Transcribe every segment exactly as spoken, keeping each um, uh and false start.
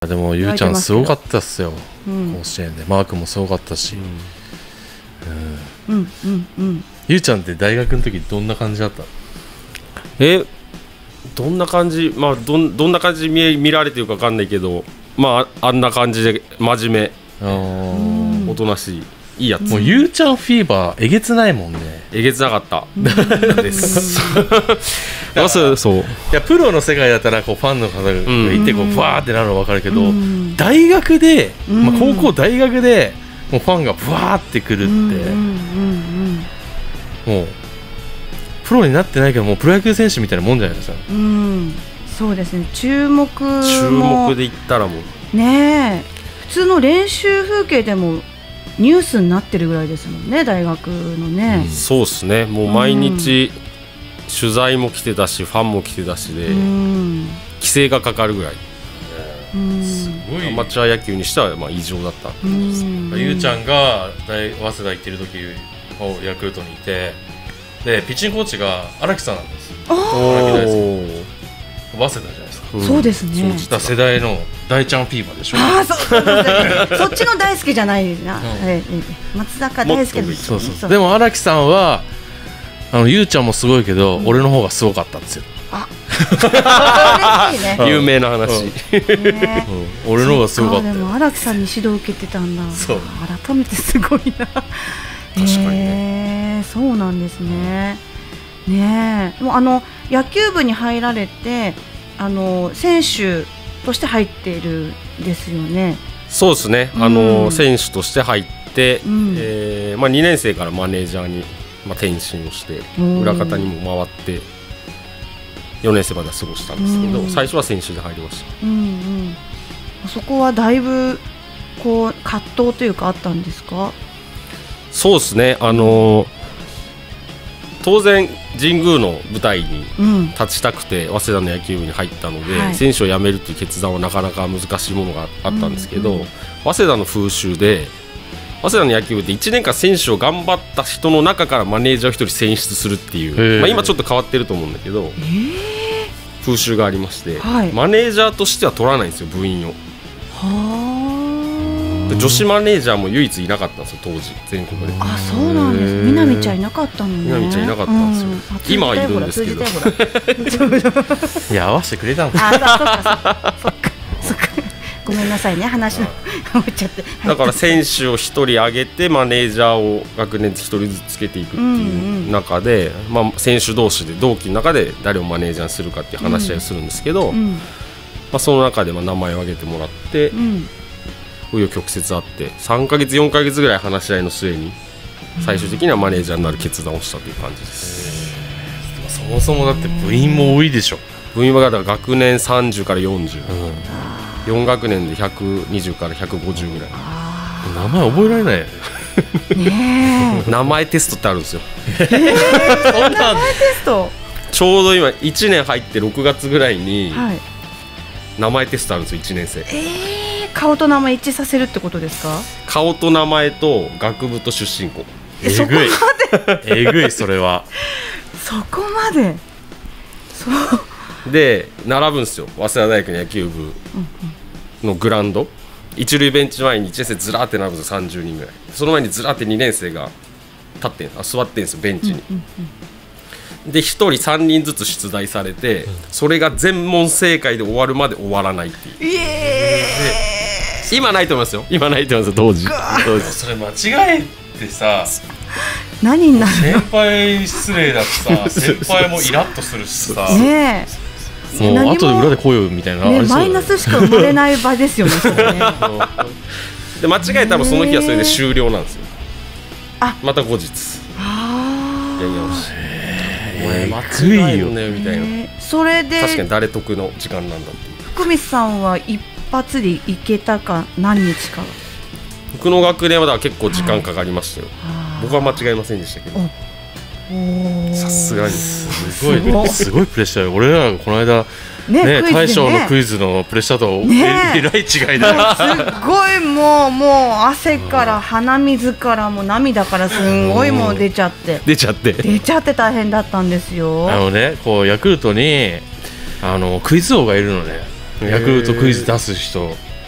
でもゆうちゃんすごかったっすよ、 うん、 甲子園でマークもすごかったし、 うんうんうんうん、 ゆうちゃんって大学の時どんな感じだった？ えどんな感じ、まあ、ど, んどんな感じで 見, 見られてるか分かんないけど、まあ、あんな感じで真面目、おとなしい、いいやつ。 もうゆうちゃんフィーバーえげつないもんね。 えげつなかったですそういやプロの世界だったらこうファンの方がいてこうふわーってなるの分かるけど、 うん、 大学で、まあ、高校大学でもうファンがふわーってくるって、うんうんうんうん、もうプロになってないけどもうプロ野球選手みたいなもんじゃないですか。 うん、そうですね。注目も注目で言ったらもうねえ、普通の練習風景でもニュースになってるぐらいですもんね、大学のね、 うん、そうですね。もう毎日、うん、取材も来てたしファンも来てたしで、うん、規制がかかるぐらい、うん、すごいアマチュア野球にしてはまあ異常だった、うん、 ゆうちゃんが大早稲田行ってる時ヤクルトにいて、でピッチングコーチが荒木さんなんです。荒木大輔、早稲田じゃないですか。 うん、そうですね。 そうした世代の大ちゃんフィーバーでしょ。 ああ、そうそうそうそっちの大輔じゃないな、うん、松坂大輔です、 そうそうそう。でも荒木さんはあのゆうちゃんもすごいけど、うん、俺の方がすごかったんですよ。 あ嬉しいね。 有名な話、 うんねうん、俺の方がすごかったよ。 でも荒木さんに指導を受けてたんだ。 そう、 改めてすごいな。確かにね、 えー、そうなんですね。ねえ、もうあの野球部に入られてあの選手として入っているんですよね。 そうですね、あの、うん、選手として入って、うん、えーまあ、にねん生からマネージャーに、まあ、転身をして裏方にも回ってよねん生までは過ごしたんですけど、うん、最初は選手で入りました、うんうん、 そこはだいぶこう葛藤というかあったんですか？ そうですね、あの当然神宮の舞台に立ちたくて、うん、早稲田の野球部に入ったので、はい、選手を辞めるという決断はなかなか難しいものがあったんですけど、うんうん、早稲田の風習で早稲田の野球部っていちねんかん選手を頑張った人の中からマネージャーをひとり選出するっていう、まあ、今ちょっと変わってると思うんだけど、風習がありまして、はい、マネージャーとしては取らないんですよ、部員を。はで女子マネージャーも唯一いなかったんですよ、当時全国で。 あ、そうなんです。みなみちゃんいなかったのね。 みなみちゃんいなかったんですよ、うん、今はいるんですけどいや合わせてくれたんですあ、そっかそっかそっかごめんなさいね、話の思っちゃって。 だから選手をひとり上げてマネージャーを学年ひとりずつつけていくっていう中で、うんうん、まあ、選手同士で同期の中で誰をマネージャーにするかっていう話し合いをするんですけど、うんうん、まあ、その中でまあ名前を挙げてもらって、うん、紆余曲折あってさんかげつよんかげつぐらい話し合いの末に最終的にはマネージャーになる決断をしたという感じです、 うん、そもそもだって部員も多いでしょ。 部員はだから学年さんじゅうからよんじゅう、うん、よん学年でひゃくにじゅうからひゃくごじゅうぐらい。 名前覚えられないよね。 名前テストってあるんですよ。 えー、名前テストちょうど今いちねん入ってろくがつぐらいに、はい、名前テストあるんですよ、いちねん生。 えー、顔と名前一致させるってことですか？ 顔と名前と学部と出身校。 えぐいえぐい、それはそこまでそうで並ぶんですよ、早稲田大学の野球部のグラウンド、うんうん、一塁ベンチ前にいちねん生ずらーって並ぶんですよ、さんじゅうにんぐらい。その前にずらーってにねん生が立ってんあ座ってんですよ、ベンチに、うんうんうん、でひとりさんにんずつ出題されて、うん、それが全問正解で終わるまで終わらないっていう、 えー、今ないと思いますよ、今ないと思いますよ、当時当時それ間違えてさ何になるの？ 先輩失礼だとさ先輩もイラッとするしさねえ、もう後で裏で来ようみたいな、 ね、マイナスしか生まれない場ですよね。それねで間違えたらその日はそれで終了なんですよ。あ、また後日あやり直し、 えー、間違いよねみたいな、えー、それで確かに誰得の時間なんだっていう。 福光さんは一発で行けたか何日か？ 僕の学年はだから結構時間かかりましたよ。僕は間違えませんでしたけど、さすがにすごいすごいプレッシャーよ。俺らがこの間ね、ね、大将のクイズのプレッシャーとえらい違いだ。 すごいもうもう汗から鼻水からも涙からすごいもう出ちゃって出ちゃって出ちゃって大変だったんですよ。 あのね、こうヤクルトにあのクイズ王がいるのね。ヤクルトクイズ出す人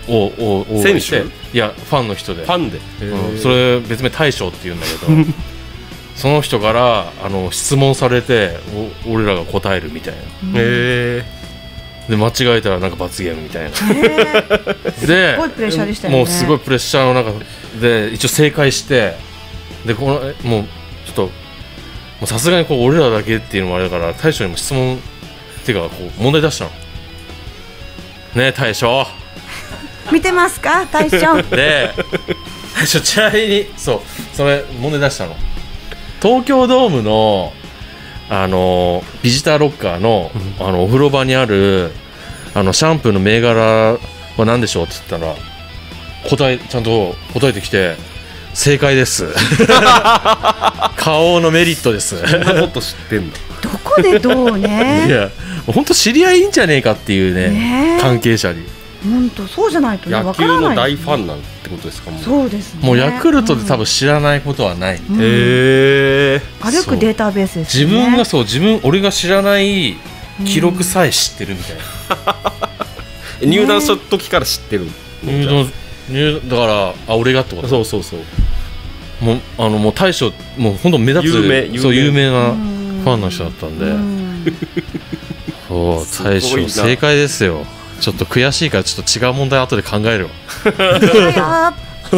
おおお選手いやファンの人でファンで、 うん、それ別名大将って言うんだけどその人からあの質問されてお俺らが答えるみたいな、 うん、へで間違えたらなんか罰ゲームみたいなですごいプレッシャーでしたよね。 もうすごいプレッシャーの中で一応正解してでこのもうちょっとさすがにこう俺らだけっていうのもあれだから大将にも質問っていうかこう問題出したのねえ大将見てますか大将で大将ちなみにそうそれ問題出したの東京ドームのあのビジターロッカー の,、うん、あのお風呂場にあるあのシャンプーの銘柄は何でしょうって言ったら答えちゃんと答えてきて正解です花王のメリットです。 そんなこと知ってんだどこでどうねいや本当知り合いいいんじゃねえかっていう ね, ね関係者に本当そうじゃないと、ね、 野球の大ファンなんてことですか。もうそうですね。 もうヤクルトで多分知らないことはない、うん、 へ歩くデータベースですね。 自分がそう自分俺が知らない記録さえ知ってるみたいな、 うん、入団した時から知ってる、 入団入だからあ俺がってことそうそうそうもうあのもう大将もう本当目立つ有名有名そう有名なファンの人だったんで、んそう大将正解ですよ。ちょっと悔しいからちょっと違う問題後で考えるわいや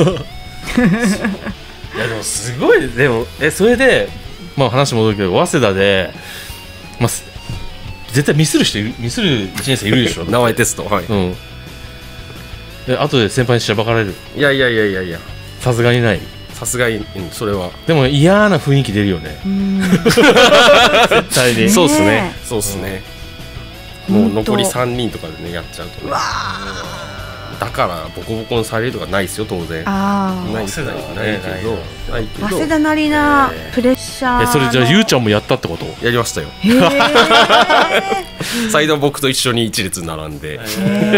でもすごいでもえそれでまあ話戻るけど早稲田で、まあ、絶対ミスる人いるミスるいちねん生いるでしょ名前テストはい、うん、 で後で先輩にしらばかれる。 いやいやいやいやいやさすがにないさすがに、うん、それはでも嫌な雰囲気出るよね絶対にそうっすねそうっすね、うん、もう残りさんにんとかでねやっちゃうとねだからボコボコにされるとかないですよ当然。 あないですないけどないけど早稲田なりなプレッシャー。 えそれじゃあゆうちゃんもやったってこと？ やりましたよ最後僕と一緒に一列並んで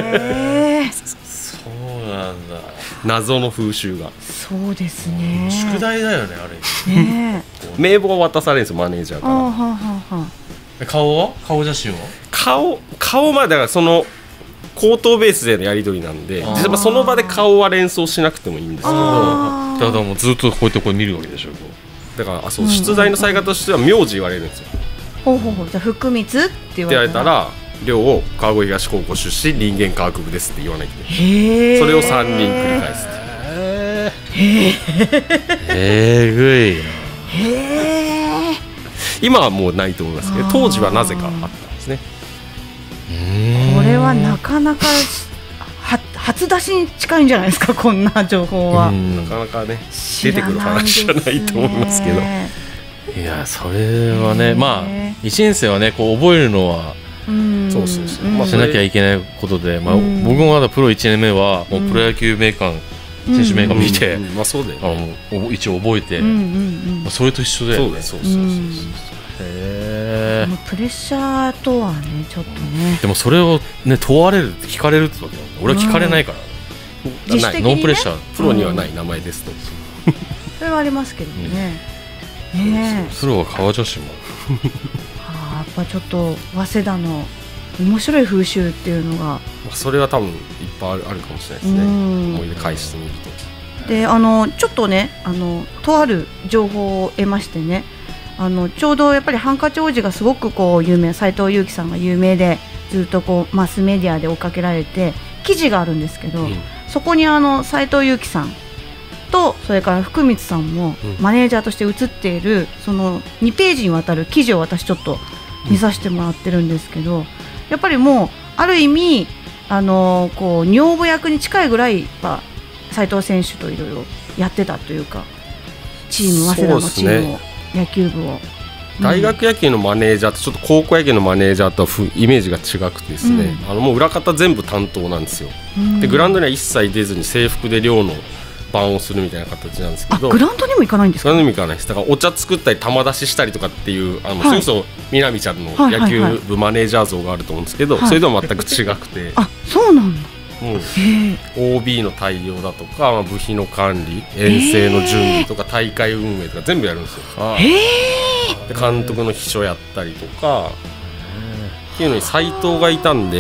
そうなんだ謎の風習が。 そうですね宿題だよねあれね名簿が渡されるんですよマネージャーから。 ははは顔は顔写真は顔顔までだからその口頭ベースでのやり取りなんで実はその場で顔は連想しなくてもいいんですけどだからもうずっとこうやってこれ見るわけでしょ。 だからあそう出題のされ方としては名字言われるんですよ。 ほうほうほうじゃあ福光って言われたら亮を川越東高校出身人間科学部ですって言わないといけない。それをさんにん繰り返すってへええぐいへえ今はもうないと思いますけど当時はなぜかあったんですね。 これはなかなかは初出しに近いんじゃないですかこんな情報は。 なかなかね出てくる話じゃないと思いますけど。 いやそれはねまあいちねん生はねこう覚えるのはそうそうそう、 まあ、しなきゃいけないことで、まあ、僕もまだプロいちねんめはもうプロ野球名鑑、うん、選手名鑑見て、うんうんまあそうだよね、あの一応覚えて、うんうんうんまあ、それと一緒だよね。 そうそうそうそうそう、うんへプレッシャーとはねちょっとね。 でもそれをね問われる聞かれるってわけだ。俺は聞かれないから、 うん、自主的にね、 ノープレッシャープロにはない名前ですと、うん、 それはありますけどね、うん、ねプロは川女子もあやっぱちょっと早稲田の面白い風習っていうのがそれは多分いっぱいあるかもしれないですね、うん、思い出返してみると。 であのちょっとねあのとある情報を得ましてねあのちょうどやっぱりハンカチ王子がすごくこう有名斉藤佑樹さんが有名でずっとこうマスメディアで追っかけられて記事があるんですけど、うん、そこにあの斉藤佑樹さんとそれから福光さんもマネージャーとして写っているそのにページにわたる記事を私ちょっと見させてもらってるんですけど、やっぱりもうある意味あのこう女房役に近いぐらい斉藤選手といろいろやってたというかチーム早稲田のチームを、ね、野球部を大学野球のマネージャーとちょっと高校野球のマネージャーとはイメージが違くてですね、うん、あのもう裏方全部担当なんですよ、うん、でグラウンドには一切出ずに制服で寮の番をするみたいな形なんですけど。 あグラウンドにも行かないんですか？ グラウンドにも行かないです。だからお茶作ったり球出ししたりとかっていうあの、はい、それこそみなみちゃんの野球部マネージャー像があると思うんですけど、はいはいはい、それとは全く違くて、 あそうなんだ。 もう オービー の対応だとか、まあ、部費の管理遠征の準備とか大会運営とか全部やるんですよ。で監督の秘書やったりとかっていうのに斉藤がいたんで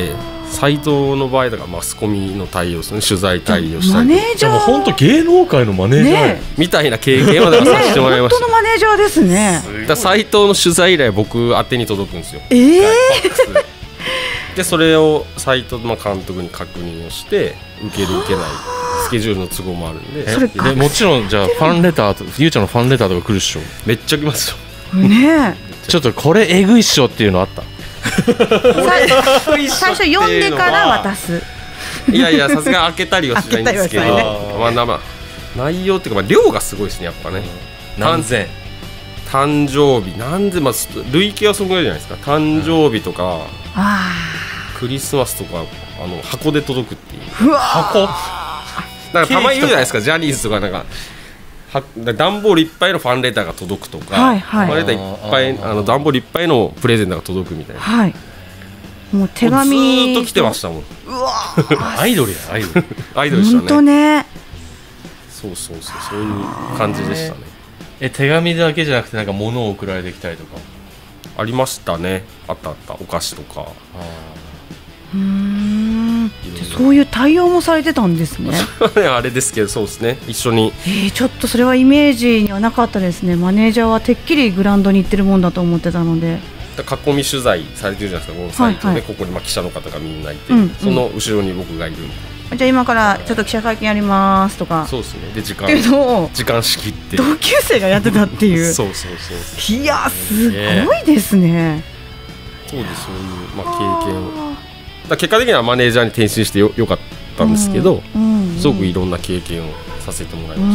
サイトの場合だからマスコミの対応ですね、取材対応したりマネージャー、 でも本当芸能界のマネージャー、ね、 みたいな経験はだからさせてもらいました、 ね、本当のマネージャーですね。 だサイトの取材依頼僕宛てに届くんですよ。 えー、 でそれをサイトの監督に確認をして受ける受けないスケジュールの都合もあるんで、 それでもちろんじゃあファンレターとゆうちゃんのファンレターとか来るっしょ。 めっちゃ来ますよねちょっとこれえぐいっしょっていうのあった最初読んでから渡す。 いやいやさすが開けたりはしないんですけど、 開けたりはまあまあまあ内容っていうか、まあ、量がすごいですねやっぱね。 何千誕生日何千、まあ、累計はそのぐらいじゃないですか。誕生日とか、 あクリスマスとかあの箱で届くっていう。 うわ箱なんかたまに言うじゃないですか、ジャニーズとかなんかは段ボールいっぱいのファンレターが届くとか、 はいはい、 ファンレターいっぱいあの段ボールいっぱいのプレゼントが届くみたいな、 はい、もう手紙ずーっと来てましたもん。 うわアイドルやアイドルアイドルでした本当ね。 ね。 そうそうそうそういう感じでしたね。 え手紙だけじゃなくてなんか物を送られてきたりとかありましたね。あったあった。お菓子とか。 うーん、そういう対応もされてたんですねあれですけど、そうですね、一緒に。 えー、ちょっとそれはイメージにはなかったですね。マネージャーはてっきりグラウンドに行ってるもんだと思ってたので。 囲み取材されてるじゃないですか、このサイトで、はいはい、ここにまあ記者の方がみんないて、うんうん、その後ろに僕がいる。 じゃあ今からちょっと記者会見やりますとか。 そうですね。で時間時間仕切って同級生がやってたっていうそうそうそう。 いやすごいですね。 そうです、そういう、まあ、経験をだ結果的にはマネージャーに転身してよ、よかったんですけど、うんうんうん、すごくいろんな経験をさせてもらいました。うん、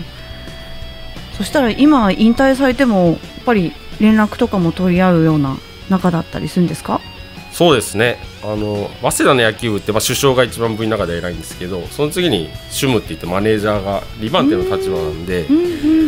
そしたら今引退されてもやっぱり連絡とかも取り合うような仲だったりするんですか？ そうですね、あの早稲田の野球部って、まあ、首相が一番部員の中で偉いんですけど、その次に主務って言ってマネージャーがにばん手の立場なんで、うんうん、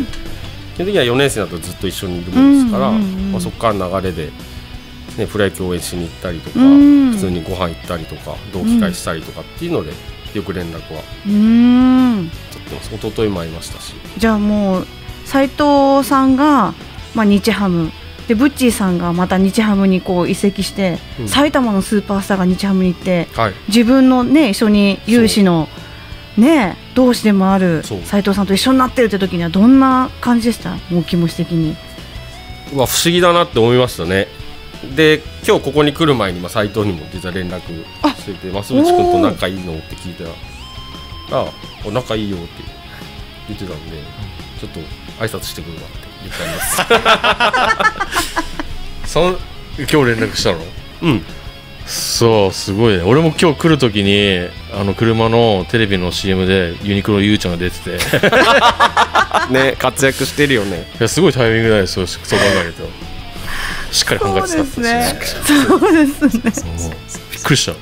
基本的にはよねん生だとずっと一緒にいるものですから、うんうんうん、まあ、そこから流れで、ね、プロ野球応援しに行ったりとか、うん、普通にご飯行ったりとか同期会したりとかっていうので、うん、よく連絡は取ってます。一昨日も会いましたし。 じゃあもう斉藤さんが、まあ、日ハムでブッチーさんがまた日ハムにこう移籍して、うん、埼玉のスーパースターが日ハムに行って、はい、自分の、ね、一緒に有志の、ね、同志でもある斉藤さんと一緒になってるって時にはどんな感じでした？もう気持ち的に。 うわ不思議だなって思いましたね。で今日ここに来る前にまあ斉藤にも実は連絡してて、増渕君と仲いいのって聞いたら、ああ仲いいよって言ってたんで、ちょっと挨拶してくるわって言ってありますその今日連絡したの？ うん、 そうすごいね。俺も今日来るときにあの車のテレビの シーエム でユニクロゆうちゃんが出ててね、活躍してるよね。 いやすごいタイミングだよ、そうそう考えるとしっかり考えてた。 そうですね。そうですね。 びっくりした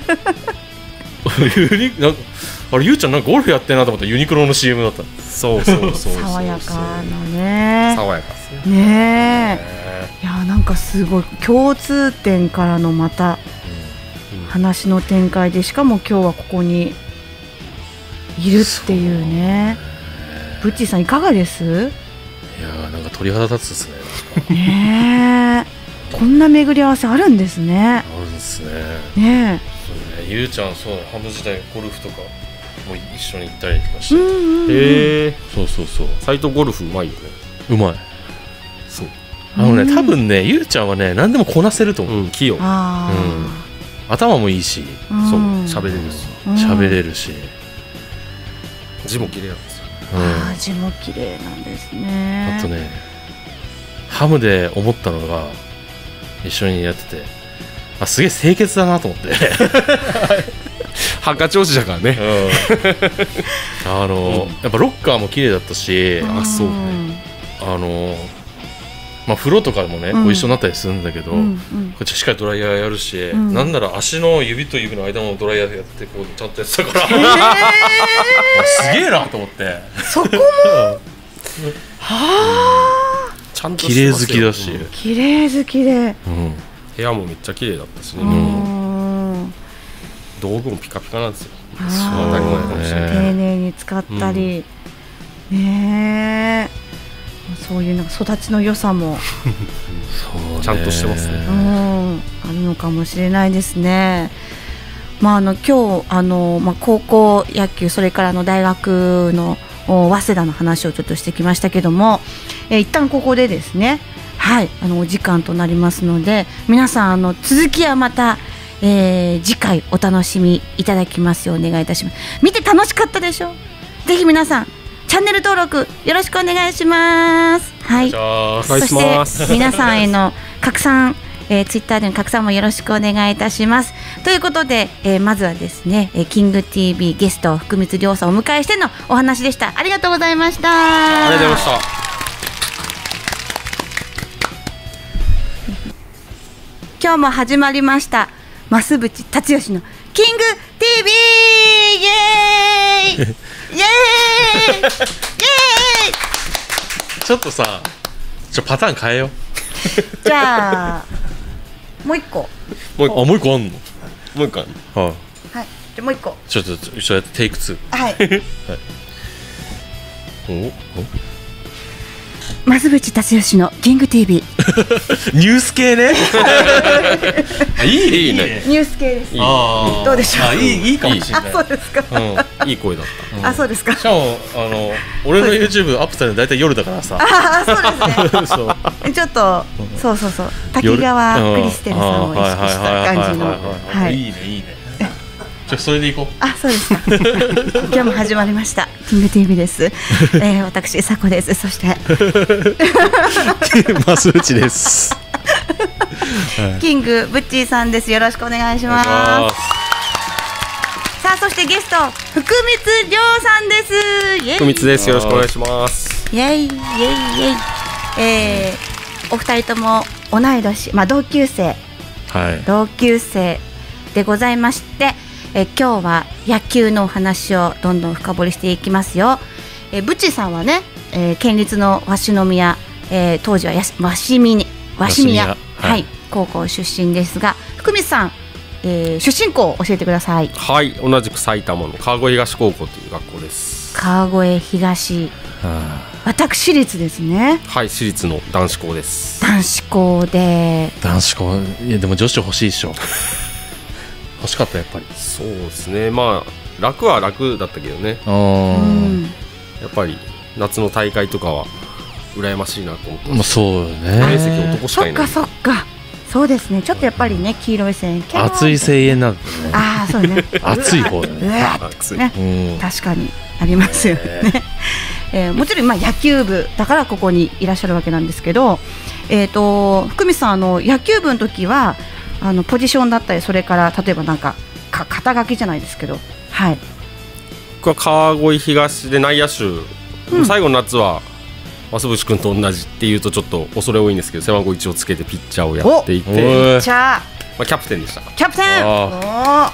ユニなんかあれゆうちゃんなんかゴルフやってんなと思ったらユニクロの シーエム だった。 そうそうそうそう爽やかなね。 爽やかですね。ねえ。いやなんかすごい共通点からのまた話の展開で、しかも今日はここにいるっていうね。ブッチーさんいかがです？ いやなんか鳥肌立つですね。 ねえ。こんな巡り合わせあるんですね。 あるんですね。 ねえ。ゆうちゃんそうハム時代ゴルフとかも一緒に行ったりとかして。 へえ。 そうそうそう。 斉藤ゴルフうまいよね。 うまい。 そう。 あのね多分ねゆうちゃんはね何でもこなせると思う。 うん、器用。 あうん。頭もいいし、 そう喋れるし、 喋れるし、 字も綺麗なんですよ。 ああ字も綺麗なんですね。 あとねハムで思ったのが一緒にやってて、あすげえ清潔だなと思ってハンカチ王子だからね、 うん、あの、うん、やっぱロッカーも綺麗だったし、 あそうね、 あのまあ風呂とかもね、うん、一緒になったりするんだけど、うんうん、こっちしっかりドライヤーやるし、うん、なんなら足の指と指の間のドライヤーやってこうちゃんとやってたから、すげえなと思ってそこもはあちゃんと綺麗好きだし、 うん、綺麗好きで、 うん、部屋もめっちゃ綺麗だったしね、うん、道具もピカピカなんですよ。当たり前かもしれない。 丁寧に使ったり、うん、ねえそういうなんか育ちの良さもそうちゃんとしてますね、 うん、あるのかもしれないですね。 まあ、あの今日あの、まあ、高校野球それからの大学の早稲田の話をちょっとしてきましたけども、えー、一旦ここでですね、はい、あのお時間となりますので、皆さんあの続きはまた、えー、次回お楽しみいただきますようお願いいたします。見て楽しかったでしょ。ぜひ皆さんチャンネル登録よろしくお願いします。はい、 お願いします。 そして皆さんへの拡散、えー、ツイッターでの拡散もよろしくお願いいたします。ということで、えー、まずはですね、えー、キング ティービー ゲスト福光亮さんをお迎えしてのお話でした。ありがとうございました。 ありがとうございました。 今日も始まりました増渕達義のキング ティービー、イエーイイエーイイエーイちょっとさ、ちょパターン変えよう。 じゃあもう一個もう一個あ、もう一個あんの。 もう一個あるの。 はい。 はい、じゃあもう一個ちょっと一緒やってテイクツー。 はいはい。おお。 増渕達義のキング ティービー。 ニュース系ね。あ、いいね、いいね。 ニュース系です。 あどうでしょう。 あ、いい、いいかもしれない。 あ、そうですか。 うん、 いい声だっあ、そうですか。 しかも、あの、俺の YouTube アップされるの大体夜だからさ。 あ、そうですね。 そう。 ちょっと、そうそうそう、滝川クリステルさんを意識した感じの。 はい。いいね、いいね。じゃ、それでいこう。 あ、そうですか。今日も始まりましたキング ティービー です。えー、私佐古です。そして増渕です。 キングブッチーさんです。よろしくお願いします。さあ、そしてゲスト福光亮さんです。イエイ。 福光です。よろしくお願いします。 イエイイエイイエイ。えー、お二人とも同い年、まあ同級生、 はい、 同級生でございまして、え今日は野球のお話をどんどん深掘りしていきますよ。えブチさんはね、えー、県立の鷲宮、えー、当時はや鷲宮鷲宮、はい、はい、高校出身ですが、福光さん、えー、出身校を教えてください。 はい、同じく埼玉の川越東高校という学校です。 川越東、はあ、私立ですね。 はい、私立の男子校です。 男子校で、 男子校、いやでも女子欲しいでしょ。欲しかった。やっぱりそうですね。まあ楽は楽だったけどね。 あ、うん、 やっぱり夏の大会とかは羨ましいなと思って。 まあ、そうよね。 面積男しかいない。 そっかそっか。そうですね。ちょっとやっぱりね、黄色い線、 熱い声援なんだね。 ああ、そうね。 熱い方だね。 熱い。 ね、うん、確かにありますよね。えー、もちろんまあ野球部だからここにいらっしゃるわけなんですけど、えっと福光さん、あの野球部の時はあのポジションだったり、それから例えばなんかか肩書きじゃないですけど、はい。 僕は川越東で内野手、うん、最後の夏は増渕君と同じっていうとちょっと恐れ多いんですけど、背番号いちをつけてピッチャーをやっていて、ピッチャー、まあ、キャプテンでした。 キャプテン、お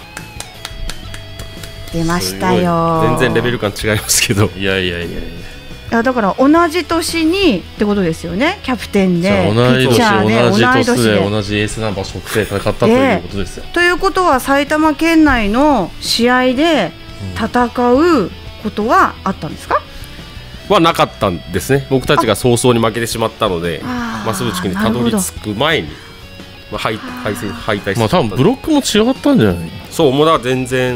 出ましたよ。 全然レベル感違いますけど、 いやいやいやいや、 いやだから同じ年にってことですよね。キャプテンで同い年、 ピッチャーで同じ年で同じエースナンバー取って戦ったということですよ。 ということは埼玉県内の試合で戦うことはあったんですか？ はなかったんですね。僕たちが早々に負けてしまったので、増渕君にたどり着く前に、まあ、敗敗戦敗退してしまった。 まあ多分ブロックも違ったんじゃない？ そう、もうだから全然、うん、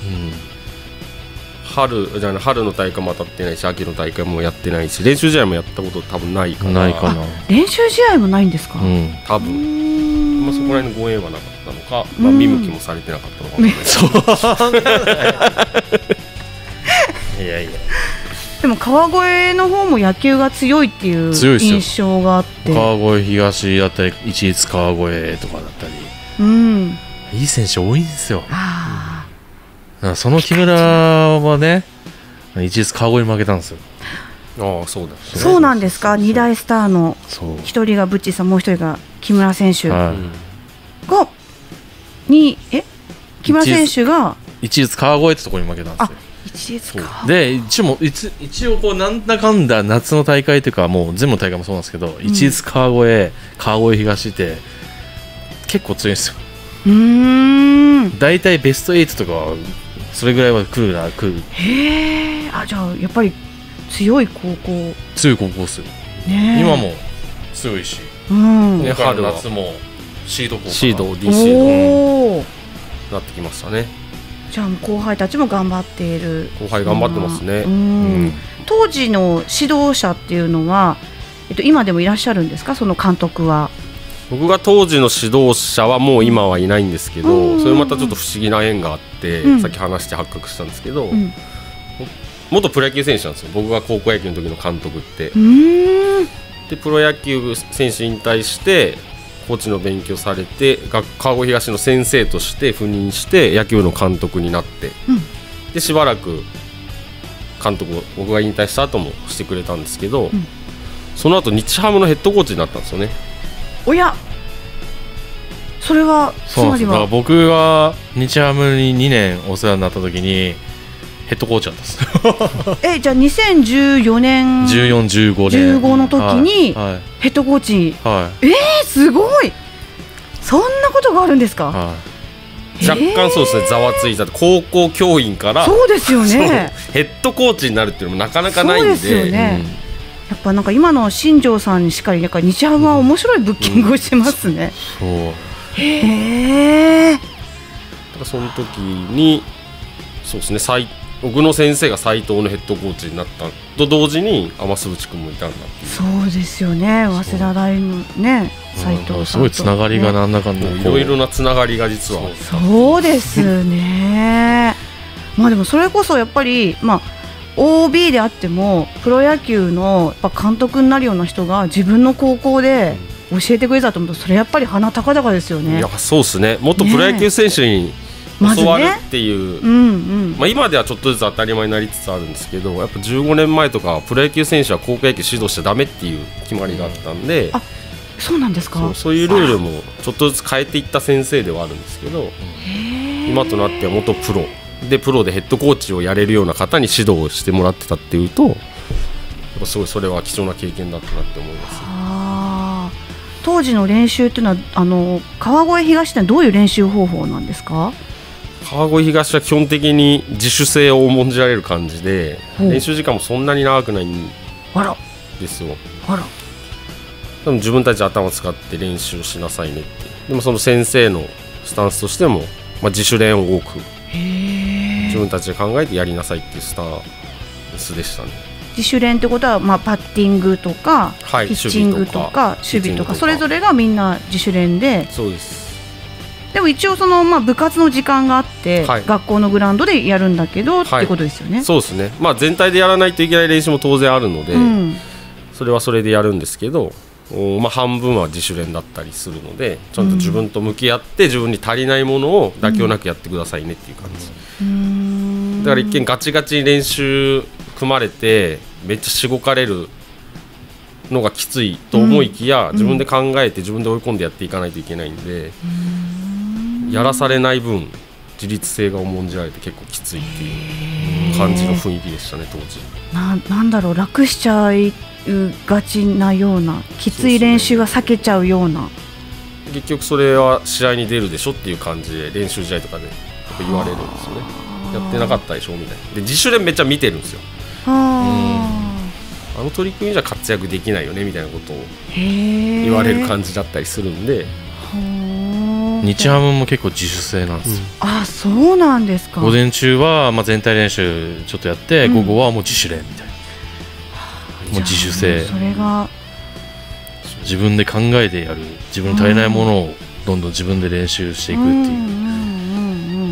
春じゃない、春の大会も当たってないし、秋の大会もやってないし、練習試合もやったこと多分ないかな。 ないかな。 練習試合もないんですか？ うん、 多分、まあ、そこら辺のご縁はなかったのか、まあ、見向きもされてなかったのかもしれない。 いやいや。 でも川越の方も野球が強いっていう印象があって、 川越東だったり市立川越とかだったり、 うん、 いい選手多いんですよ。 あ、 うん、その木村はね、市立川越に負けたんですよ。 ああ、そうだ。 そうなんですか。に大スターの一人がブッチーさん、もう一人が木村選手、はい、がにえ木村選手が市立川越ってところに負けたんですよ。 一律かで一応一応こうなんだかんだ夏の大会というかもう全部の大会もそうなんですけど、うん、一律川越川越東って結構強いんですよ。 うーん、 だいたいベストはちとかはそれぐらいは来るな来る。 へえ、あ、じゃあやっぱり強い高校、 強い高校っすよ、ね、今も強いし、 うん、 ね、春夏もシード校かな、 シード ディー シード、 おー、 なってきましたね。 じゃあ後輩たちも頑張っている。 後輩頑張ってますね。 うん、当時の指導者っていうのは、えっと、今でもいらっしゃるんですか、その監督は。 僕が当時の指導者はもう今はいないんですけど、うん、それまたちょっと不思議な縁があって、うん、さっき話して発覚したんですけど、うん、元プロ野球選手なんですよ、僕が高校野球の時の監督って。うーんでプロ野球選手引退してコーチの勉強されて、川越東の先生として赴任して野球の監督になって、うん、でしばらく監督を僕が引退した後もしてくれたんですけど、うん、その後日ハムのヘッドコーチになったんですよね。 おや、それはつまりは。 そうなんです。僕が日ハムににねんお世話になった時にヘッドコーチだったんですえ、じゃあにせんじゅうよねんじゅうよん、じゅうごねんじゅうごの時にヘッドコーチ、はい、えー、すごい、そんなことがあるんですか。はい、 若干そうですね、ざわついた。高校教員からそうですよね、 ヘッドコーチになるっていうのもなかなかないんで。 そうですよね、うん、やっぱなんか今の新庄さんにしっかりなんか日ハムは面白いブッキングをしてますね、うんうん、そうへえ。だからその時にそうですね、斉僕の先生が斉藤のヘッドコーチになったと同時に天須内君もいたんだっていう。 そうですよね、早稲田大のね斉藤さんと、ね、 すごいつながりがなんだかんだいろいろなつながりが実はそうですねまあでもそれこそやっぱり、まあ、オービー であってもプロ野球のやっぱ監督になるような人が自分の高校で教えてくれたと思うと、それやっぱり鼻高々ですよね。 いやそうですね、もっとプロ野球選手に、ね、教わるっていう、まずね、うんうんまあ、今ではちょっとずつ当たり前になりつつあるんですけど、やっぱじゅうごねんまえとかプロ野球選手は高校野球指導しちゃダメっていう決まりがあったんで、 あ、そうなんですか。 そう、そういうルールもちょっとずつ変えていった先生ではあるんですけど、今となっては元プロでプロでヘッドコーチをやれるような方に指導をしてもらってたっていうと、やっぱすごいそれは貴重な経験だったなって思います。 あ、当時の練習っていうのはあの川越東ってどういう練習方法なんですか。 川越東は基本的に自主性を重んじられる感じで、練習時間もそんなに長くないんですよ。あら、でも自分たち頭を使って練習をしなさいねって。でもその先生のスタンスとしても、まあ、自主練を多く自分たちで考えてやりなさいっていうスタンスでしたね。 自主練ってことは、まあ、パッティングとか、はい、ピッチングとか守備とかそれぞれがみんな自主練で。 そうです。 でも一応その、まあ、部活の時間があって、はい、学校のグラウンドでやるんだけど、はい、ってことですよね。 そうですね、まあ、全体でやらないといけない練習も当然あるので、うん、それはそれでやるんですけど、まあ、半分は自主練だったりするので、ちゃんと自分と向き合って自分に足りないものを妥協なくやってくださいねっていう感じ、うん、だから一見ガチガチに練習組まれてめっちゃしごかれるのがきついと思いきや、うん、自分で考えて自分で追い込んでやっていかないといけないんで、うん、やらされない分自立性が重んじられて結構きついっていう感じの雰囲気でしたね当時。 な, なんだろう、楽しちゃいがちなような、きつい練習が避けちゃうような。 結局それは試合に出るでしょっていう感じで練習試合とかで言われるんですよね。やってなかったでしょみたいな。で自主練めっちゃ見てるんですよ。あ, あの取り組みじゃ活躍できないよねみたいなことを言われる感じだったりするんで、 日ハムも結構自主性なんですよ、 うん、あ、そうなんですか。 午前中はまあ全体練習ちょっとやって、うん、午後はもう自主練みたいな、もう自主性、 それが自分で考えてやる、自分に足りないものをどんどん自分で練習していくっていう、うんうんうんうん、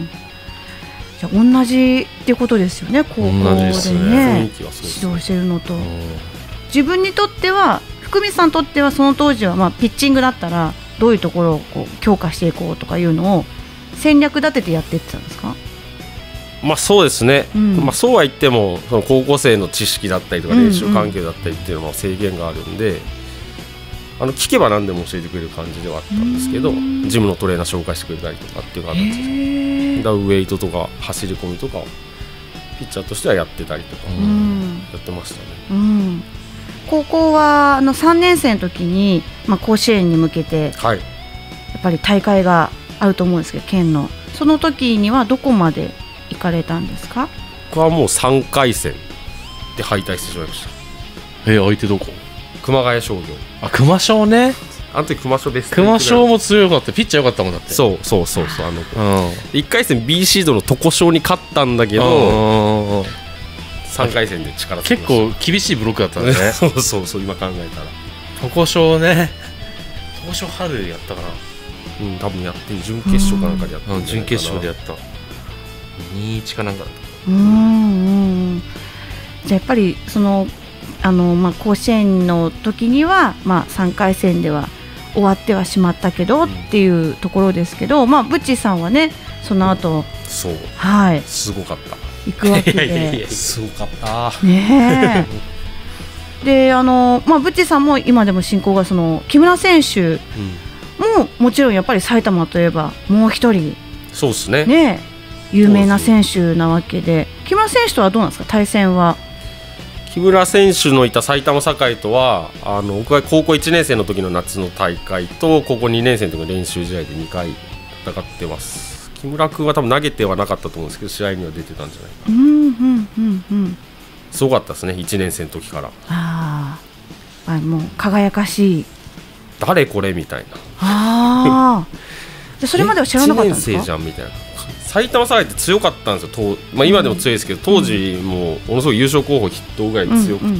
じゃあ同じってことですよね、高校で ね, でね指導してるのと、自分にとっては、福光さんにとってはその当時はまあピッチングだったらどういうところをこう強化していこうとかいうのを戦略立ててやっていってたんですか。 まあそうですね、うん、まあ、そうは言ってもその高校生の知識だったりとか練習環境だったりっていうのは制限があるんで、うんうん、あの聞けば何でも教えてくれる感じではあったんですけど、ジムのトレーナー紹介してくれたりとかっていうのがあったんですけど、ウェイトとか走り込みとかをピッチャーとしてはやってたりとかやってましたね、うんうん、 高校はあのさんねん生の時に、まあ、甲子園に向けて、はい、やっぱり大会があると思うんですけど、県のその時にはどこまで行かれたんですか。 僕はもうさんかい戦で敗退してしまいました。 えー、相手どこ。 熊谷商業。 あ、熊商ね。 あの時熊賞ベスト熊賞も強かった、ピッチャー良かったもんだって。 そうそうそうそう、あのうん、 いっかい戦 B シードの床賞に勝ったんだけど、さんかい戦で力つきました。 結構厳しいブロックだったんだね。 そうそうそう、今考えたら床賞ね、床賞春やったかな。 うん、多分やって準決勝かなんかでやったんじゃないかな。 準決勝でやった。にいちかなんかだった。 うんうん。じゃあやっぱりそのあのまあ甲子園の時にはまあさんかい戦では終わってはしまったけどっていうところですけど、うん、まあブッチーさんはねその後、 そう、 はい、 すごかった。 行くわけで、 いやいやいやすごかったねえ。であのまあブッチーさんも今でも親交がその木村選手ももちろんやっぱり埼玉といえばもう一人、 そうですね。 ね有名な選手なわけで、木村選手とはどうなんですか、対戦は。 木村選手のいた埼玉栄とはあの僕が高校いちねん生の時の夏の大会と高校にねん生の時の練習試合でにかい戦ってます。木村君は多分投げてはなかったと思うんですけど試合には出てたんじゃないかな。 うんうんうんうん。 すごかったですね、いちねん生の時から。 ああ、もう輝かしい。 誰これみたいな。 ああ。じゃそれまでは知らなかったんですか。 いちねん生じゃんみたいな。埼玉栄って強かったんですよ、まあ、今でも強いですけど、当時もものすごい優勝候補筆頭ぐらい強くて、うんうん、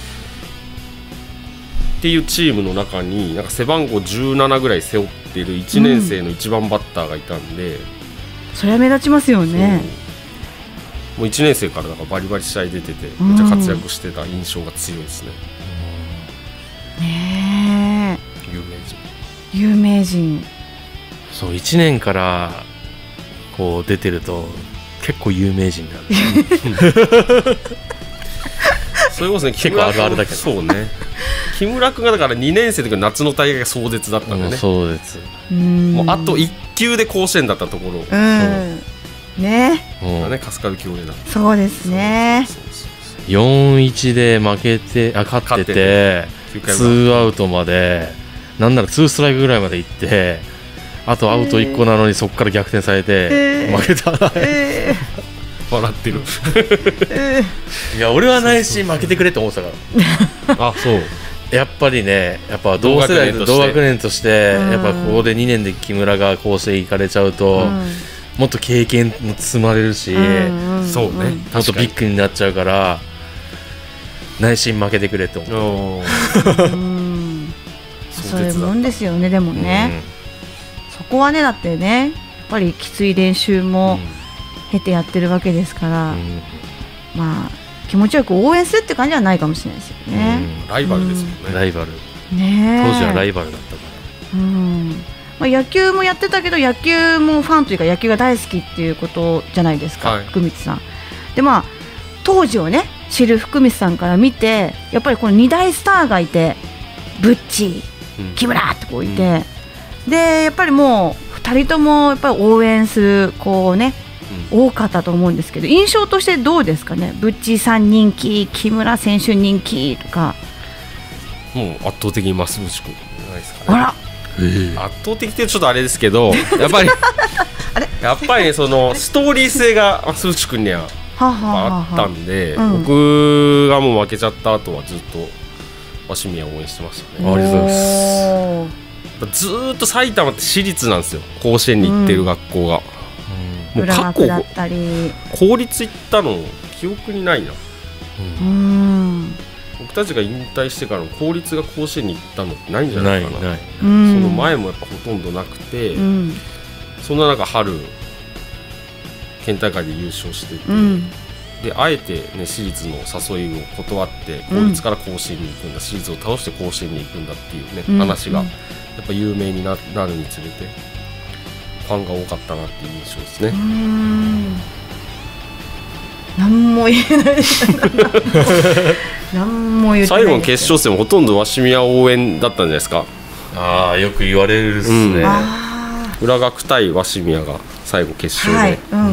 っていうチームの中になんか背番号じゅうななぐらい背負っているいちねん生のいちばんバッターがいたんで、うん、 それは目立ちますよね。 もういちねん生からなんかバリバリ試合出ててめっちゃ活躍してた印象が強いですね。 うん、ねえ有名人有名人そういちねんからこう出てると結構有名人になる。 そういうことですね。 結構あるあるだけど。 そうね。木村君がだからにねん生の時の夏の大会が壮絶だったんだよね。 壮絶。 もうあといっ球で甲子園だったところ。 うん。ね。 うん。ね、春日部共栄だ。 そうですね。 よんいちで負けてあ勝っててツーアウトまでなんならツーストライクぐらいまで行って。あとアウトいっこなのにそこから逆転されて、えー、負けた、えー、笑ってる、 えー、いや俺はないし負けてくれって思ってたからあそうやっぱりねやっぱ同世代同学年としてやっぱここでにねんで木村が甲子園行かれちゃうと、うん、もっと経験も積まれるし、 うんうん、そうねもっとビッグになっちゃうから内心負けてくれって思った、うん、 そういうもんですよね。でもね、うんそこはねだってねやっぱりきつい練習も経てやってるわけですから、うん、まあ気持ちよく応援するって感じはないかもしれないですよね、 うん、ライバルですもんね、うん、 ライバル、 ね、 当時はライバルだったから、 うんまあ、野球もやってたけど野球もファンというか野球が大好きっていうことじゃないですか、はい、福光さんでまあ当時をね知る福光さんから見てやっぱりこのに大スターがいてブッチー、うん、木村ってこういて、うんでやっぱりもうふたりともやっぱり応援するこう、ねうん、多かったと思うんですけど印象としてどうですかね。ブッチーさん人気木村選手人気とかもう圧倒的に増渕君じゃないですかね。 あら、 えー、圧倒的ってちょっとあれですけどやっぱりやっぱり、ね、そのストーリー性が増渕君にはあったんで、うん、僕がもう負けちゃった後はずっと鷲宮を応援してましたね。 ありがとうございます。 ずーっと埼玉って私立なんですよ甲子園に行ってる学校が、 うん、もう過去だったり公立行ったの記憶にないな、うん、僕たちが引退してから公立が甲子園に行ったのってないんじゃないかな。 ないないその前もやっぱほとんどなくて、うん、そんな中春県大会で優勝してて、うん、であえて、ね、私立の誘いを断って公立から甲子園に行くんだ、うん、私立を倒して甲子園に行くんだっていう、ねうん、話が、うんやっぱ有名に な, なるにつれてファンが多かったなっていう印象ですね。うーん何も言えない何も言ってない。 最後の決勝戦もほとんど鷲宮応援だったんじゃないですか。 ああよく言われるですね、うん、 浦学対鷲宮が最後決勝で、はいうんうん、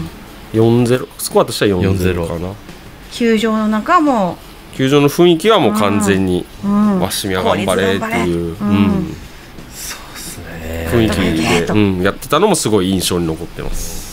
よんたいゼロスコアとしてはよんたいゼロかな。 球場の中も球場の雰囲気はもう完全に鷲宮頑張れっていう、うんうん雰囲気で、うん、やってたのもすごい印象に残ってます。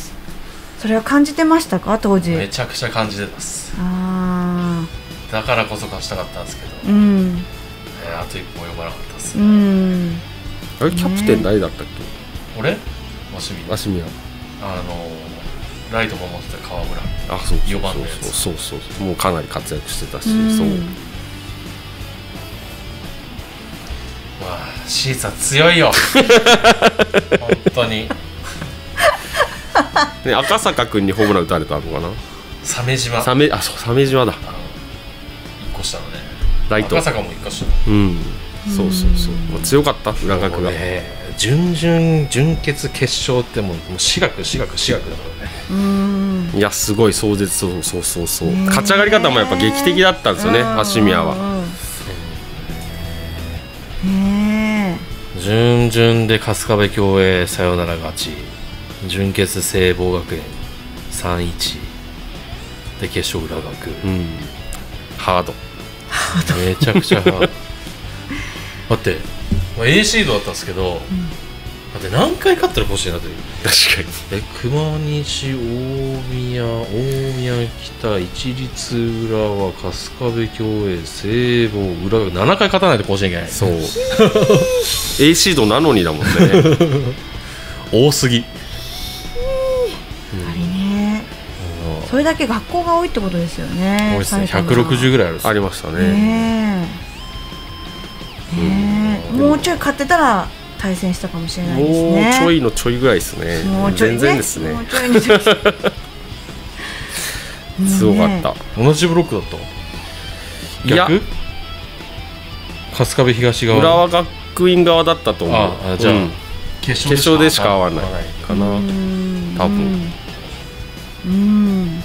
それは感じてましたか当時。 めちゃくちゃ感じてます。 あだからこそ勝ちたかったんですけど、 うんえー、あと一歩及ばなかったでます。 うんあれキャプテン誰だったっけ？ 俺鷲見鷲見はあのライト守ってた川村、 あ、そうそうよばんのやつ、 そうそうそう、もうかなり活躍してたし、 うんそう、 まあシーツは強いよ本当に。 ね、赤坂君にホームラン打たれたのかな。 鮫島鮫あそう鮫島だ、 いっこ下のね、 ライト。 赤坂もいっこ下、 うん、そうそうそう、もう強かった浦学が、 ね、準々準決決勝ってもうもう私学私学私学だからね。 うんいやすごい壮絶、そうそうそうそう、 ね勝ち上がり方もやっぱ劇的だったんですよね、芦宮は。 ね準々で春日部共栄サヨナラ勝ち、準決聖望学園 さんたいいち で決勝浦学、 うん、ハード、 めちゃくちゃハードだって、まあ、A シードだったんですけど、うん、だって何回勝ったら甲子園だという。 確かに。 え熊西、大宮、大宮北、一律浦和、春日部共栄、聖望、浦学、ななかい勝たないと甲子園いけない。 そうA シードなのにだもんね多すぎ。 やはりね、うん、それだけ学校が多いってことですよね。 多いですね、ひゃくろくじゅうぐらいある。 ありましたね。 ねえ、ねえ、うん、もうちょい勝ってたら対戦したかもしれないですね。 もうちょいのちょいぐらいですね。もうちょい、ね、全然ですね。もうちょいにすごかった。 同じブロックだった。逆？春日部東側。 浦和学院側だったと思う。 ああ、じゃあ、うん、 決勝でしか合わないかな。多分。うん。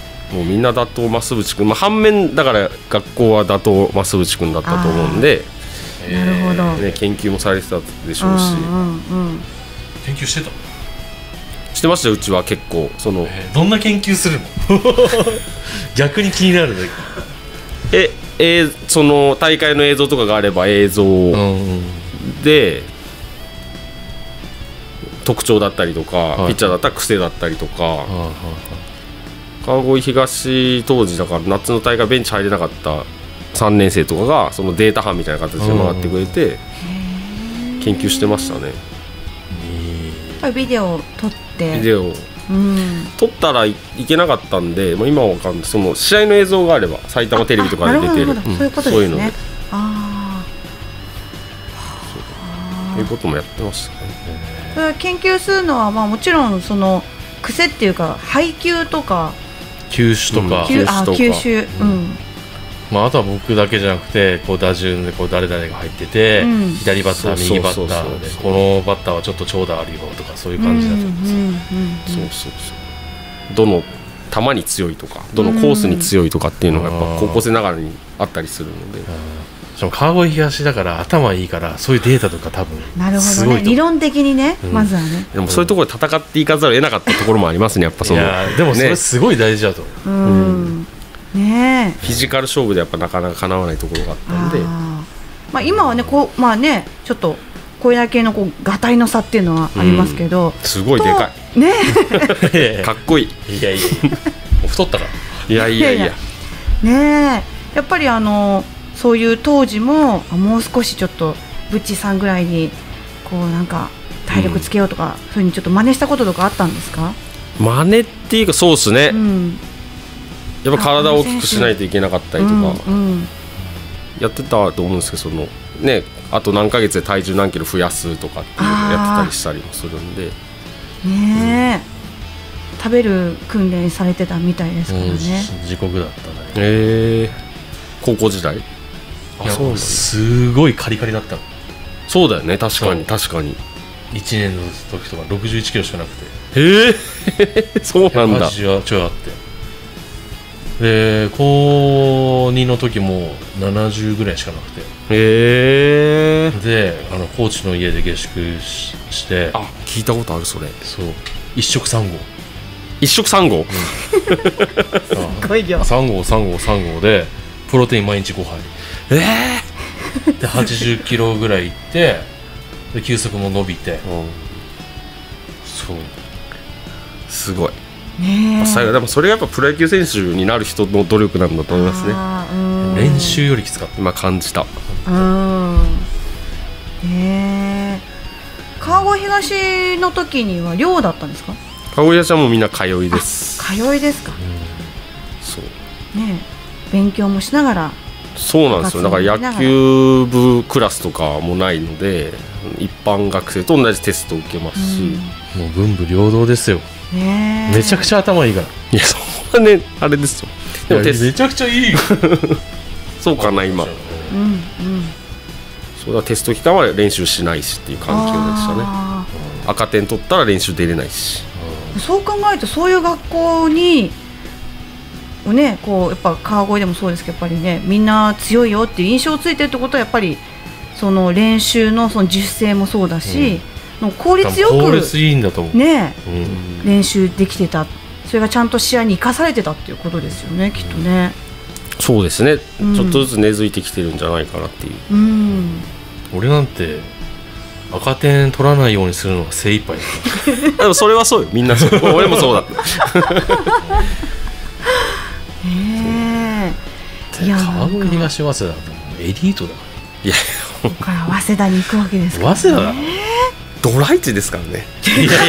もうみんな打倒増渕君、まあ反面だから学校は打倒増渕君だったと思うんで。 なるほど、 ね、研究もされてたでしょうし、うんうんうん、 研究してたしてましたよ、うちは結構その、 えー、どんな研究するの逆に気になるんだけど、 え、えー、その大会の映像とかがあれば映像で、うん、特徴だったりとか、はい、ピッチャーだったら癖だったりとか、はい、川越東当時だから夏の大会ベンチ入れなかったさんねん生とかがそのデータ班みたいな形で回ってくれて研究してましたね。 ビデオを撮ってビデオを、うん、撮ったらいけなかったんで、まあ、今は分かんない、その試合の映像があれば埼玉テレビとかで出てる、うん、 そういうことですね。 あそういうこともやってましたね。 それは研究するのは、まあ、もちろんその癖っていうか配球とか球種とか、 うん、球あ球種、うん、 まあ、あとは僕だけじゃなくてこう打順でこう誰々が入ってて、うん、左バッター右バッターでこのバッターはちょっと長打あるよとかそういう感じだと思うんですよ。 そうそうそう、どの球に強いとかどのコースに強いとかっていうのがやっぱ高校生ながらにあったりするので、 しかも川越東だから頭いいからそういうデータとか多分なるほどね、理論的にね、うん、まずはね。 でもそういうところで戦っていかざるを得なかったところもありますね、やっぱその。 いやでもそれすごい大事だと思う、 うんうんね、 フィジカル勝負でやっぱなかなかかなわないところがあったんで、 あ、まあ、今はねこう、まあね、ちょっとこれだけのこうがたいの差っていうのはありますけど、うん、 すごいでかい、 ね、 かっこいい。 いやいや太ったからいやいやいやねえ、やっぱりあのそういう当時ももう少しちょっとブッチさんぐらいにこうなんか体力つけようとか、うん、そういうふうにちょっと真似したこととかあったんですか？ 真似っていうかそうですね、うん、やっぱ体を大きくしないといけなかったりとか、うんうん、やってたと思うんですけど、そのね、あと何ヶ月で体重何キロ増やすとかっていうのやってたりしたりもするんでねえ、うん、食べる訓練されてたみたいですからね、うん、 地獄だったね。 へえ、高校時代。 あ、そうなんだ。すごいカリカリだったの。 そうだよね、確かに確かにいちねんの時とかろくじゅういちキロしかなくて、へえそうなんだ。 味はちょいあって、で高にの時もななじゅうぐらいしかなくて、 へえ、 であのコーチの家で下宿 し, してあ聞いたことあるそれ。そう、 一食さん合一食さん合、うん、 すごい量。 さん合さん合さん合でプロテイン毎日ごはい、 えー、ではちじゅっキロぐらいいってで球速も伸びて、うん、そうすごいね。でもそれがやっぱプロ野球選手になる人の努力なんだと思いますね。 練習よりきつかった。 今感じた。 うん、ね東の時には寮だったんですか？ 籠東はもうみんな通いです。 通いですか、うん、 そうね、勉強もしながら。 そうなんですよ。だから野球部クラスとかもないので一般学生と同じテストを受けますし、 うん、もう文武両道ですよ、ね、めちゃくちゃ頭いいから。 いやそんなねあれですよ。 でもテスめちゃくちゃいいよそうかな今、 うんうん、 そうだテスト期間は練習しないしっていう環境でしたね。赤点取ったら練習出れないし。 そう考えるとそういう学校にね、こうやっぱ川越でもそうですけどやっぱりねみんな強いよっていう印象をついてるってことはやっぱりその練習 の, その自主性もそうだし、うん、効率よく効率いいんだと思う、 ねうん、 練習できてた。それがちゃんと試合に生かされてたっていうことですよね、きっとね。 そうですね、 うん、 ちょっとずつ根付いてきてるんじゃないかなっていう、 うん、 俺なんて赤点取らないようにするのが精一杯だでもそれはそうよみんなそう俺もそうだったねえ、 いや川越東早稲田ってエリートだから。 いやここから早稲田に行くわけですから、ね、 早稲田だドライチですからねいやいやいや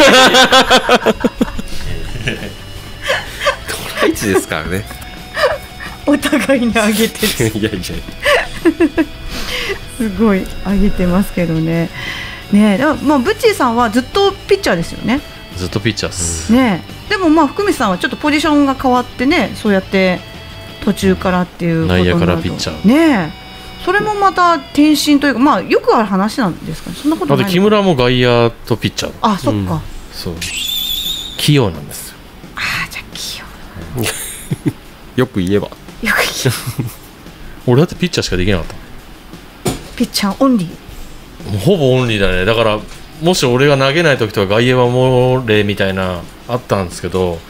ドライチですからねお互いに上げてるいやいやすごい上げてますけどね。ねえ、でもまあブッチーさんはずっとピッチャーですよね。 ずっとピッチャーです、 ねえ、でもまあ福光さんはちょっとポジションが変わってね、そうやって途中からっていうことになると内野からピッチャーねえ、それもまた転身というか、まあよくある話なんですかね。そんなことないのか。 だって木村も外野とピッチャー。 あ、そっか、うん、 そう器用なんですよ。 ああ、じゃあ器用よく言えばよく言えば俺だってピッチャーしかできなかった。 ピッチャーオンリー、ほぼオンリーだね。だからもし俺が投げない時とか外野は守れみたいなあったんですけど、